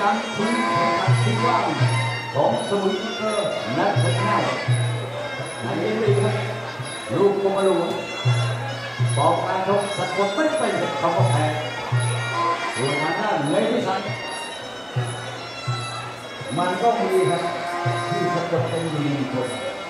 การทิ้งที่ว่างของสมุทรเกอร์นักชกง่ายในนี้ครับลูกกมาลูบอกการชกสะกดไม่เป็นคำว่าแพ้ส่วนทางด้านเงยที่สันมันก็มีครับที่สะกดเป็นดีคน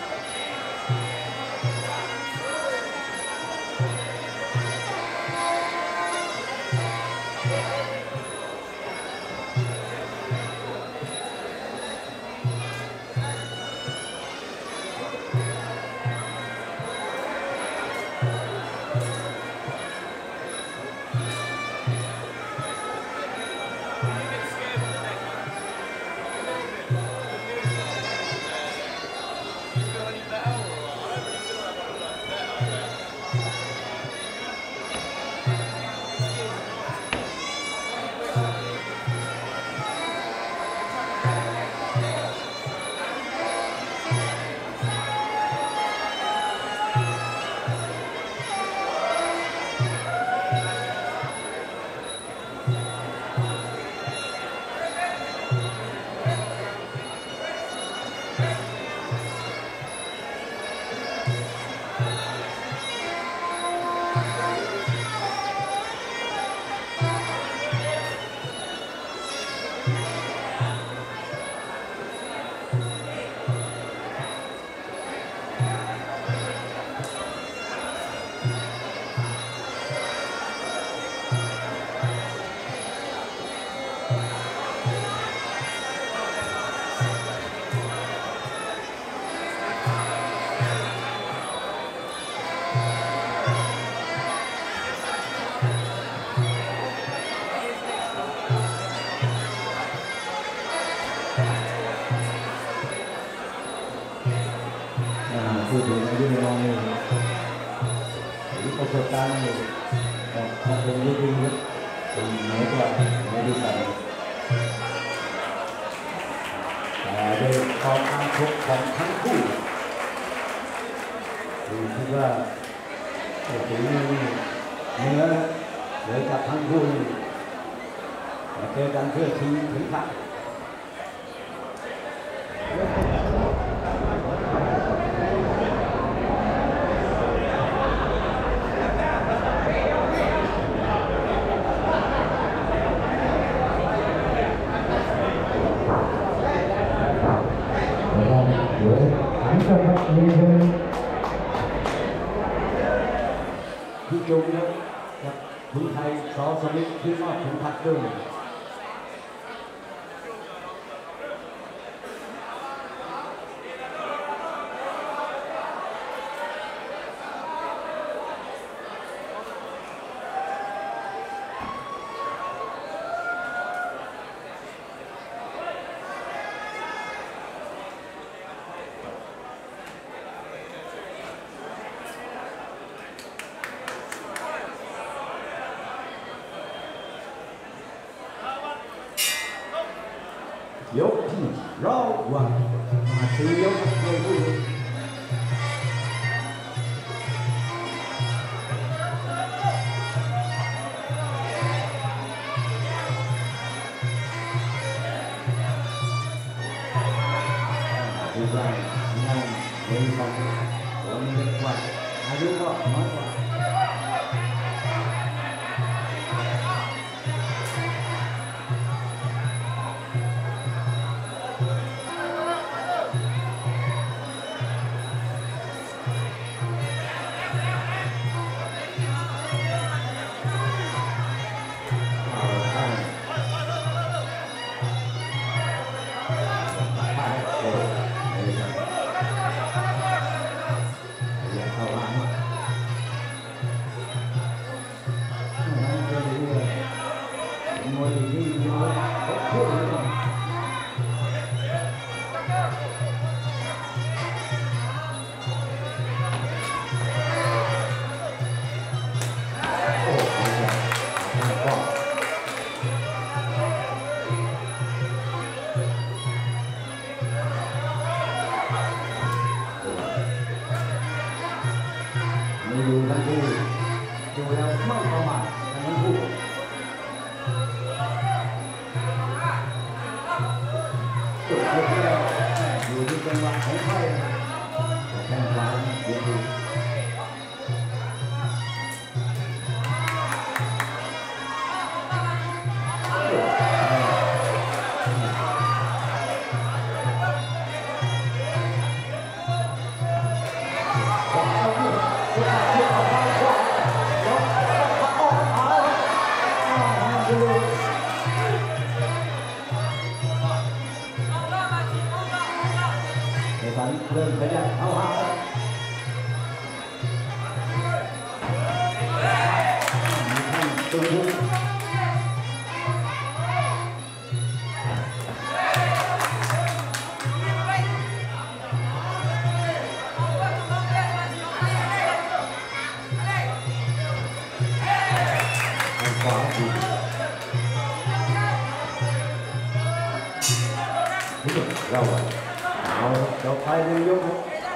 พูดถึงอายุน้อยนี่หรือประสบการณ์นี่ทำเป็นดีๆครับเป็นเหนือกว่าไม่ได้ใส่แต่โดยความอันชกของทั้งคู่ดูที่ว่าโอ้โหเนื้อเลยกับทั้งคู่เจอกันเพื่อชิงถึงขัดพี่จุ๊บครับคุณไทยสอสมิทที่มอบถึงพัดด้วยยกที่รอวันมาสี่ยกเลยดูได้งานเลยฟังผมเล็กกว่าอายุก็น้อยกว่าสันเริ่มขยับเข้าหาตุ้งเราเอาเราไปในยก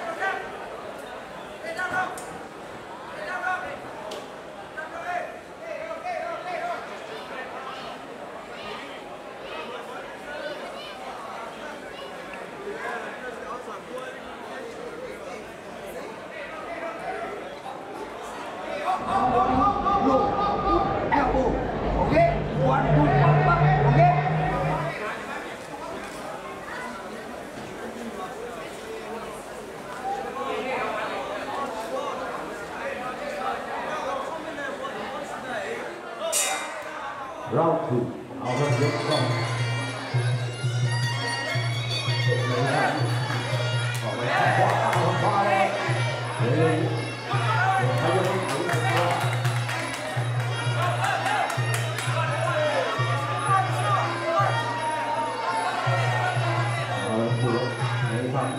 เราคือเอารถยกก่อนออกไปขวาขวาเลยเฮ้ยพยายามเอารถก่อนเอารถยกเลยครับ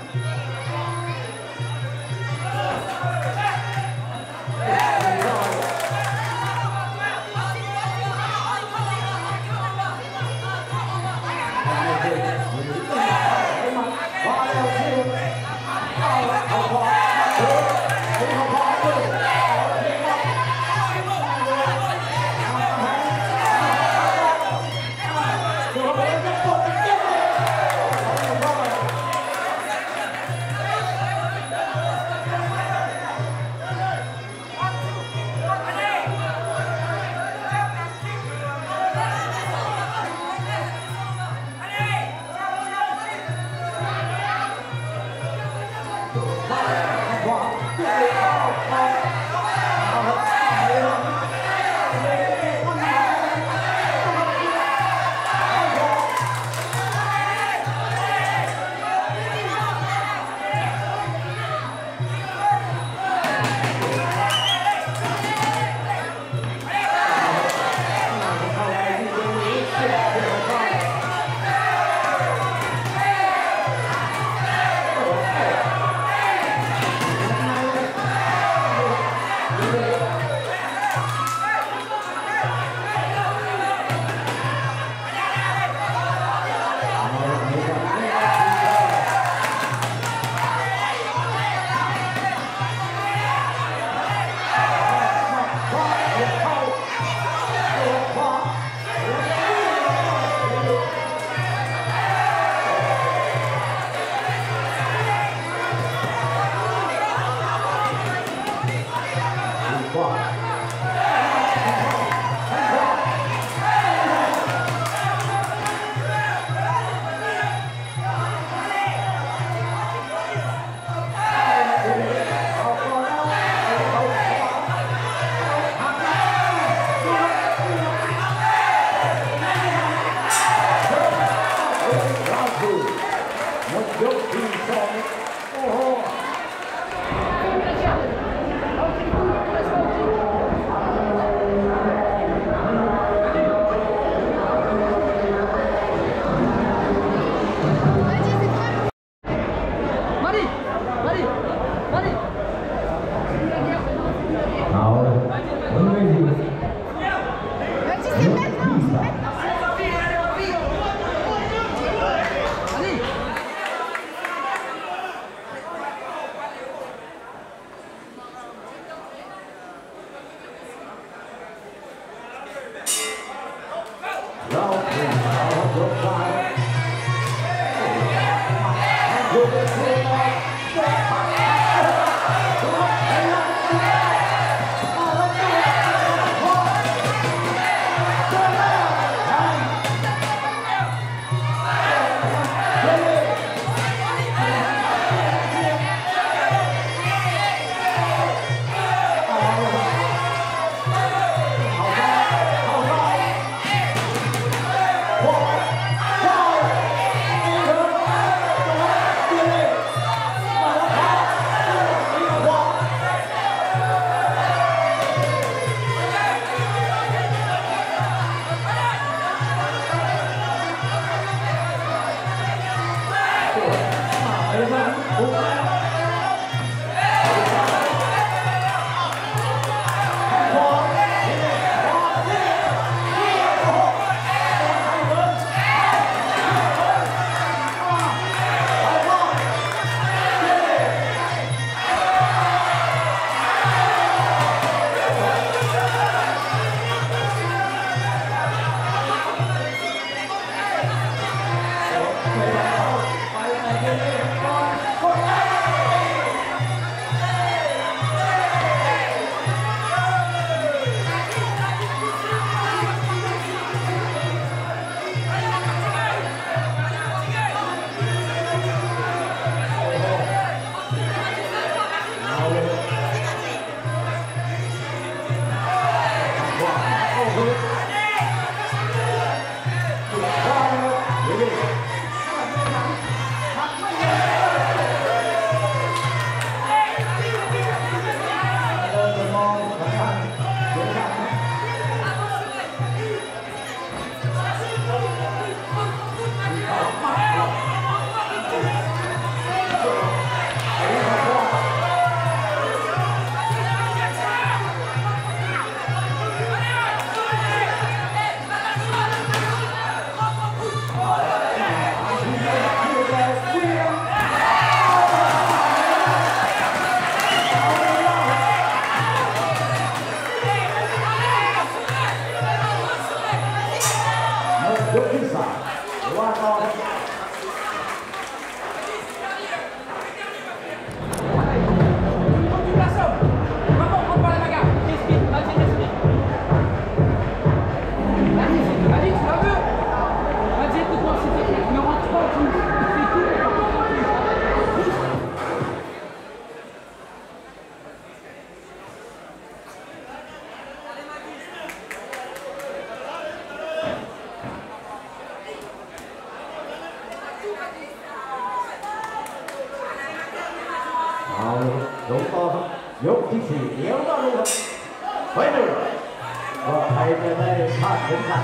เอาลงต่อครับยกที่สี่เดี๋ยวก็รู้ครับไปดูว่าใครจะได้พลาดเข็มขัด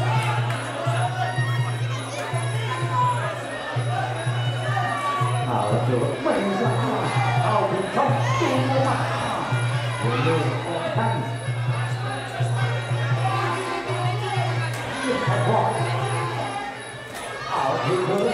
เอาดูไม่ใช่เอาถึงช่องจูงมาดูออกท่านใครพอเอาถึงเลย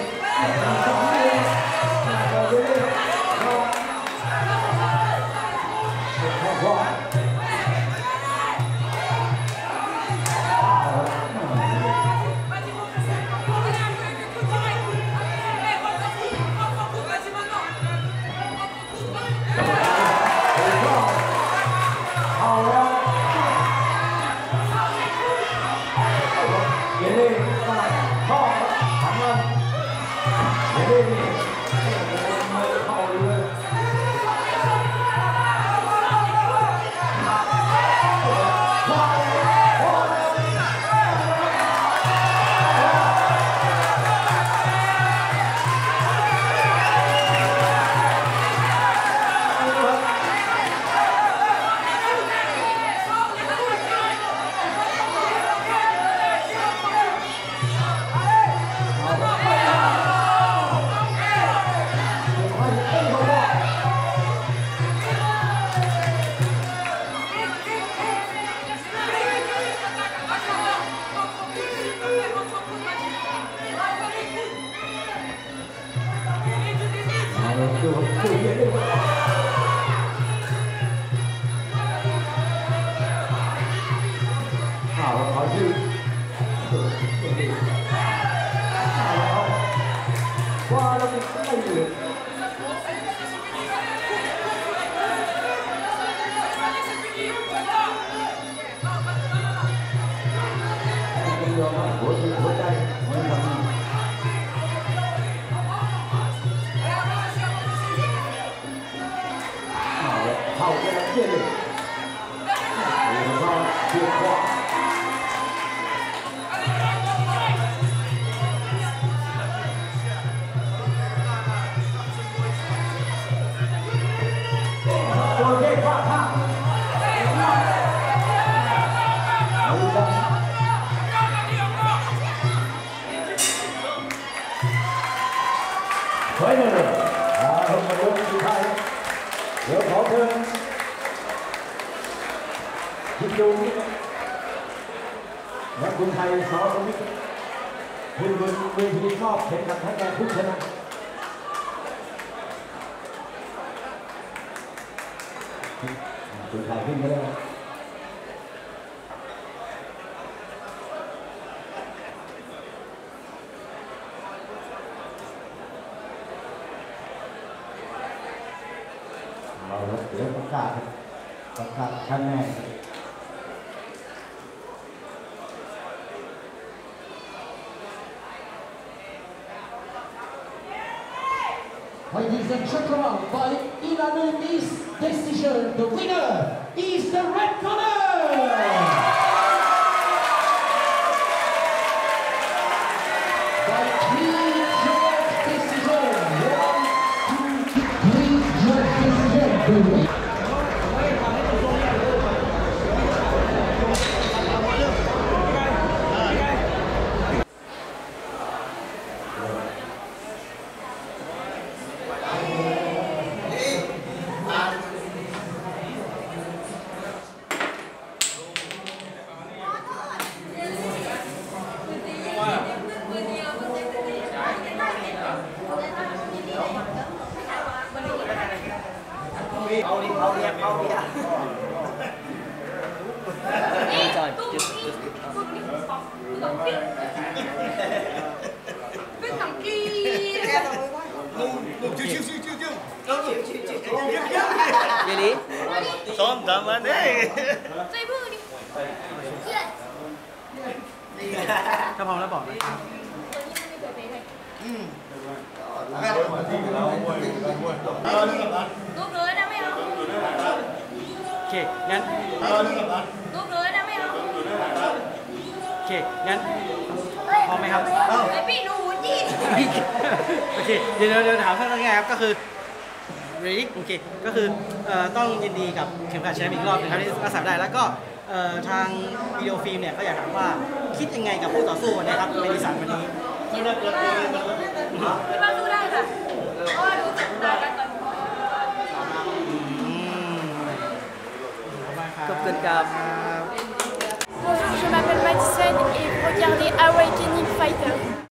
เเดี๋ยวขอเชิญคิดดูนักบุญไทยสอสมิทธิ์คุณบนเวทีชอบเข็มขัดให้แก่ผู้ชนะคุณไทยขึ้นไปแล้วเราเดี๋ยวประกาศคะแนน Ladies and gentlemen, by unanimous decision, the winner is the red corner. By 3 judge decision, 1, 2, 3 judge decision. Jadi, som daman eh. ถ้าพร้อมแล้วบอกนะครับรูปเลยนะไม่เอาโอเคงั้นรูปเลยนะไม่เอาโอเคงั้นพร้อมไหมครับไอพี่หนูจีโอเคเดี๋ยวถามท่านง่ายครับก็คือ ready โอเคก็คือต้องยินดีกับเข็มขัดแชมป์อีกรอบนึงครับที่รักษาได้แล้วก็ทางวิดีโอฟิล์มเนี่ยก็อยากถามว่าคิดยังไงกับผู้ต่อสู้วันนี้ครับเมดิสันวันนี้คิดว่าสู้ได้ค่ะเพราะว่าดูจากตากันก่อนขอบคุณครับ Bonjour, je m'appelle Madison et vous regardez Awakening Fighter.